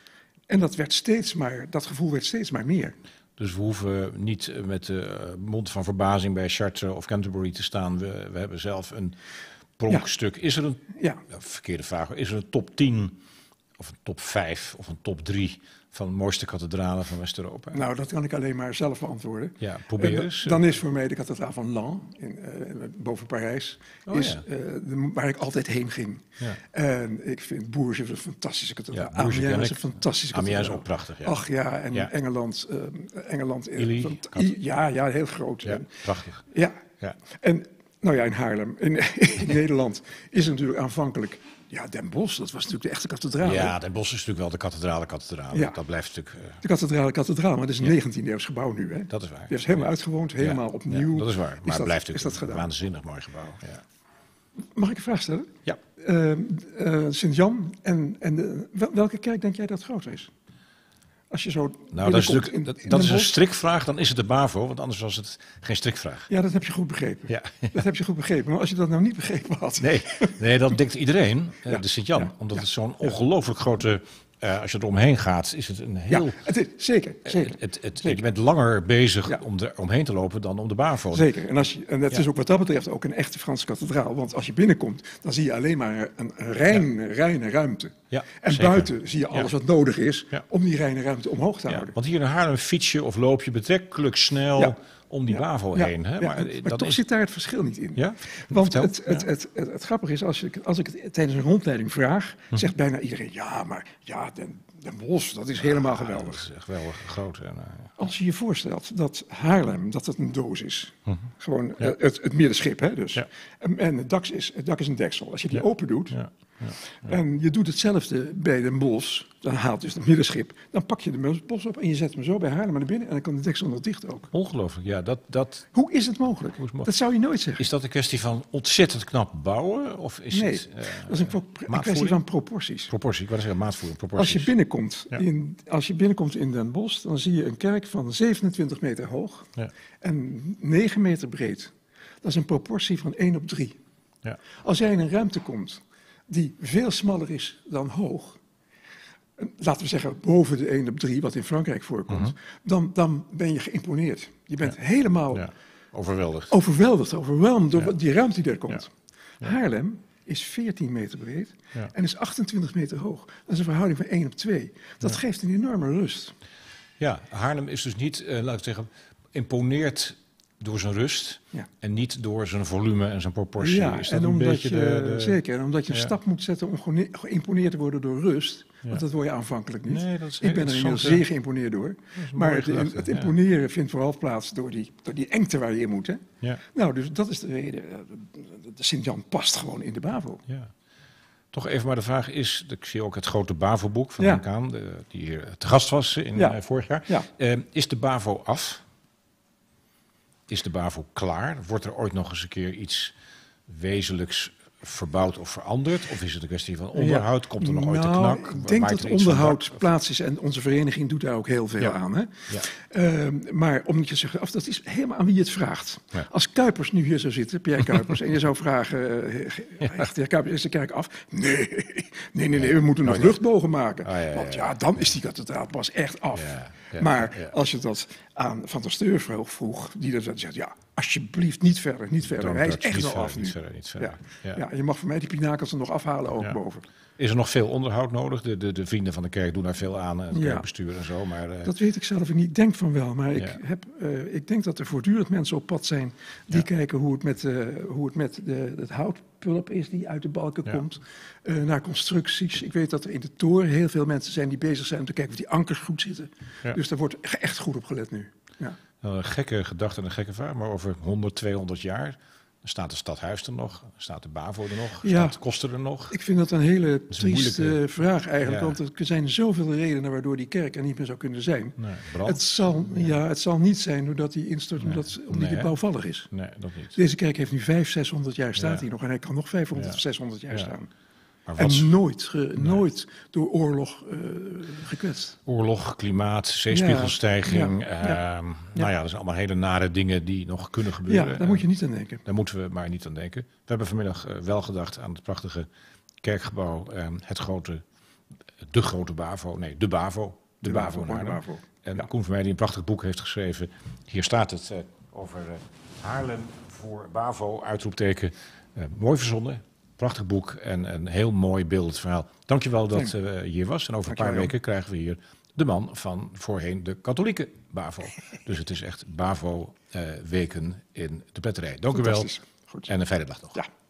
[SPEAKER 2] en dat werd steeds maar, dat gevoel werd steeds maar meer.
[SPEAKER 1] Dus we hoeven niet met de mond van verbazing bij Chartres of Canterbury te staan. We, we hebben zelf een pronkstuk. Ja. Is er een, ja. verkeerde vraag, is er een top tien of een top vijf of een top drie van de mooiste kathedralen van West-Europa?
[SPEAKER 2] Nou, dat kan ik alleen maar zelf beantwoorden.
[SPEAKER 1] Ja, probeer eens.
[SPEAKER 2] Uh, dan is voor mij de kathedraal van Laon, in, uh, boven Parijs, oh, is, ja. uh, de, waar ik altijd heen ging. Ja. En ik vind Bourges een fantastische kathedraal. Ja, Amiens is een fantastische kathedraal.
[SPEAKER 1] Amiens is ook prachtig, ja.
[SPEAKER 2] Ach ja, en ja. Engeland. Uh, Engeland
[SPEAKER 1] Illy,
[SPEAKER 2] van, I, ja, ja, heel groot.
[SPEAKER 1] Ja, en, prachtig.
[SPEAKER 2] Ja, ja. En nou ja, in Haarlem, in, in Nederland, is het natuurlijk aanvankelijk... Ja, Den Bosch, dat was natuurlijk de echte kathedraal.
[SPEAKER 1] Ja, Den Bosch is natuurlijk wel de kathedrale kathedraal. Ja. Dat blijft natuurlijk... Uh...
[SPEAKER 2] De kathedrale kathedraal, maar dat is een ja. negentiende eeuws gebouw nu. Hè?
[SPEAKER 1] Dat is waar.
[SPEAKER 2] Die is helemaal ja. uitgewoond, helemaal ja. opnieuw.
[SPEAKER 1] Ja, dat is waar, maar
[SPEAKER 2] is
[SPEAKER 1] het blijft
[SPEAKER 2] dat,
[SPEAKER 1] natuurlijk een waanzinnig mooi gebouw. Ja.
[SPEAKER 2] Mag ik een vraag stellen?
[SPEAKER 1] Ja.
[SPEAKER 2] Uh, uh, Sint-Jan, en, en de, welke kerk denk jij dat groter is? Als je zo
[SPEAKER 1] nou, dat is, in, in dat, dat is een strikvraag, dan is het de BAVO, want anders was het geen strikvraag.
[SPEAKER 2] Ja, dat heb je goed begrepen. Ja. Dat heb je goed begrepen. Maar als je dat nou niet begrepen had...
[SPEAKER 1] Nee, nee dat denkt iedereen, ja. de Sint-Jan. Ja. Omdat ja. het zo'n ongelooflijk grote... Uh, als je er omheen gaat, is het een heel...
[SPEAKER 2] Ja, het is, zeker, zeker,
[SPEAKER 1] uh, het, het,
[SPEAKER 2] zeker.
[SPEAKER 1] Je bent langer bezig ja. om er omheen te lopen dan om de BAVO.
[SPEAKER 2] Zeker, en, als je, en het ja. is ook wat dat betreft ook een echte Franse kathedraal. Want als je binnenkomt, dan zie je alleen maar een reine, ja. reine ruimte. Ja, en zeker. Buiten zie je alles ja. wat nodig is ja. om die reine ruimte omhoog te ja. houden.
[SPEAKER 1] Want hier in Haarlem fiets je of loop je betrekkelijk snel... Ja. om die ja, BAVO
[SPEAKER 2] ja,
[SPEAKER 1] heen. Hè?
[SPEAKER 2] Ja,
[SPEAKER 1] maar
[SPEAKER 2] maar, maar
[SPEAKER 1] dat
[SPEAKER 2] toch
[SPEAKER 1] is...
[SPEAKER 2] zit daar het verschil niet in.
[SPEAKER 1] Ja?
[SPEAKER 2] Want het, het, ja. het, het, het, het grappige is, als ik, als ik het tijdens een rondleiding vraag... Hm. zegt bijna iedereen, ja, maar ja, Den, Den Bosch, dat is helemaal ja, geweldig. Dat
[SPEAKER 1] is echt geweldig groot. En, uh, ja.
[SPEAKER 2] Als je je voorstelt dat Haarlem, dat het een doos is. Hm. Gewoon ja. uh, het, het middenschip, hè, dus. Ja. En, en het, dak is, het dak is een deksel. Als je die ja. open doet... Ja. Ja, ja. En je doet hetzelfde bij Den Bosch, dan haalt dus het middenschip, dan pak je de bos op en je zet hem zo bij Haarlem naar binnen en dan kan de deksel nog dicht ook.
[SPEAKER 1] Ongelooflijk, ja. Dat, dat...
[SPEAKER 2] Hoe is het mogelijk? Is mogelijk? Dat zou je nooit zeggen.
[SPEAKER 1] Is dat een kwestie van ontzettend knap bouwen? Of is
[SPEAKER 2] nee,
[SPEAKER 1] het, uh,
[SPEAKER 2] dat is een, pro- een kwestie van proporties.
[SPEAKER 1] Proporties, ik wou zeggen maatvoering, proporties.
[SPEAKER 2] Als je binnenkomt, ja. in, als je binnenkomt in Den Bosch, dan zie je een kerk van zevenentwintig meter hoog ja. en negen meter breed. Dat is een proportie van één op drie. Ja. Als jij in een ruimte komt... die veel smaller is dan hoog, laten we zeggen boven de één op drie, wat in Frankrijk voorkomt, uh-huh. dan, dan ben je geïmponeerd. Je bent ja. helemaal
[SPEAKER 1] ja. overweldigd.
[SPEAKER 2] Overweldigd, overweldigd door
[SPEAKER 1] ja.
[SPEAKER 2] die ruimte die er komt.
[SPEAKER 1] Ja. Ja.
[SPEAKER 2] Haarlem is veertien meter breed ja. en is achtentwintig meter hoog. Dat is een verhouding van één op twee. Dat ja. geeft een enorme rust.
[SPEAKER 1] Ja, Haarlem is dus niet, uh, laat ik zeggen, imponeert door zijn rust ja. en niet door zijn volume en zijn proportie.
[SPEAKER 2] Ja,
[SPEAKER 1] is dat
[SPEAKER 2] en
[SPEAKER 1] een
[SPEAKER 2] omdat
[SPEAKER 1] beetje
[SPEAKER 2] je,
[SPEAKER 1] de, de...
[SPEAKER 2] zeker, en omdat je een
[SPEAKER 1] ja.
[SPEAKER 2] stap moet zetten om geïmponeerd te worden door rust. Ja. Want dat word je aanvankelijk niet.
[SPEAKER 1] Nee, dat is
[SPEAKER 2] ik ben er inmiddels zeer geïmponeerd door. Maar het, gedachte, het imponeren ja. vindt vooral plaats door die, door die engte waar je in moet. Hè? Ja. Nou, dus dat is de reden. De Sint-Jan past gewoon in de BAVO.
[SPEAKER 1] Ja. Toch even maar de vraag is, ik zie ook het grote BAVO-boek van Henk Kaan, ja. die hier te gast was in ja. uh, vorig jaar. Ja. Uh, is de BAVO af? Is de BAVO klaar? Wordt er ooit nog eens een keer iets wezenlijks verbouwd of veranderd? Of is het een kwestie van onderhoud? Ja. Komt er nog
[SPEAKER 2] nou,
[SPEAKER 1] ooit een knak?
[SPEAKER 2] Ik denk dat onderhoud plaats is en onze vereniging doet daar ook heel veel ja. aan. Hè? Ja. Uh, maar om niet te zeggen af, dat is helemaal aan wie het vraagt. Ja. Als Kuipers nu hier zou zitten, Pierre Kuipers, en je zou vragen, uh, ja. echt, Pierre Kuipers, is de kerk af? Nee, nee, nee, nee we moeten nog luchtbogen maken. Oh, ja, ja, Want ja, dan is die kathedraal pas echt af. Ja. Ja, maar ja. als je dat aan Van der Steur vroeg, die dan zegt, ja, alsjeblieft niet verder, niet verder.
[SPEAKER 1] Don't
[SPEAKER 2] Hij is echt
[SPEAKER 1] niet
[SPEAKER 2] wel
[SPEAKER 1] verder,
[SPEAKER 2] af nu.
[SPEAKER 1] Niet verder, niet verder.
[SPEAKER 2] Ja. Ja. ja, je mag voor mij die pinakels er nog afhalen ook ja. boven.
[SPEAKER 1] Is er nog veel onderhoud nodig? De, de, de vrienden van de kerk doen daar veel aan, het ja. kerkbestuur en zo. Maar, uh...
[SPEAKER 2] dat weet ik zelf niet. Ik denk van wel, maar ja. ik, heb, uh, ik denk dat er voortdurend mensen op pad zijn die ja. kijken hoe het met, uh, hoe het, met de, het houtpulp is die uit de balken ja. komt. Uh, naar constructies. Ik weet dat er in de toren heel veel mensen zijn die bezig zijn om te kijken of die ankers goed zitten. Ja. Dus daar wordt echt goed op gelet nu. Ja.
[SPEAKER 1] Nou, een gekke gedachte en een gekke vraag, maar over honderd, tweehonderd jaar staat het stadhuis er nog, staat de BAVO er nog, ja, staat de kosten er nog?
[SPEAKER 2] Ik vind dat een hele trieste moeilijke... vraag eigenlijk, ja. want er zijn zoveel redenen waardoor die kerk er niet meer zou kunnen zijn. Nee, het, zal, ja, het zal niet zijn doordat die instort, nee. omdat, omdat nee, die bouwvallig is.
[SPEAKER 1] Nee, dat niet.
[SPEAKER 2] Deze kerk heeft nu vijfhonderd, zeshonderd jaar staat ja. hier nog en hij kan nog vijfhonderd ja. of zeshonderd jaar ja. staan.
[SPEAKER 1] Maar
[SPEAKER 2] en nooit, ge, nee. nooit door oorlog uh, gekwetst.
[SPEAKER 1] Oorlog, klimaat, zeespiegelstijging. Ja, ja, ja. Uh, nou ja, dat zijn allemaal hele nare dingen die nog kunnen gebeuren.
[SPEAKER 2] Ja, daar moet je niet aan denken.
[SPEAKER 1] Daar moeten we maar niet aan denken. We hebben vanmiddag uh, wel gedacht aan het prachtige kerkgebouw. Uh, het grote, de grote BAVO. Nee, de BAVO. De, de BAVO, BAVO, de BAVO. En ja. Koen van Mij die een prachtig boek heeft geschreven. Hier staat het uh, over uh, Haarlem voor BAVO, uitroepteken. Uh, mooi verzonnen. Prachtig boek en een heel mooi beeldend verhaal. Dankjewel dat je uh, hier was. En over een paar Dankjewel. weken krijgen we hier de man van voorheen de katholieke BAVO. Dus het is echt BAVO-weken uh, in de pletterij. Dank u wel. Goed. En een fijne dag nog.
[SPEAKER 2] Ja.